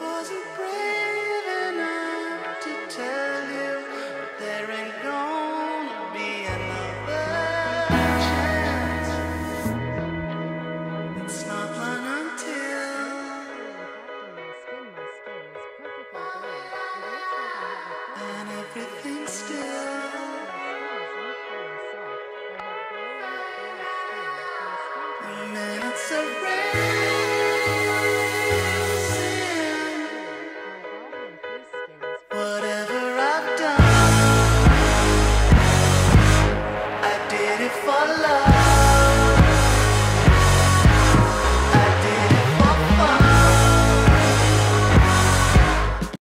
wasn't brave enough to tell you there ain't gonna be another chance. It's not one until and everything's still. Minutes of rain.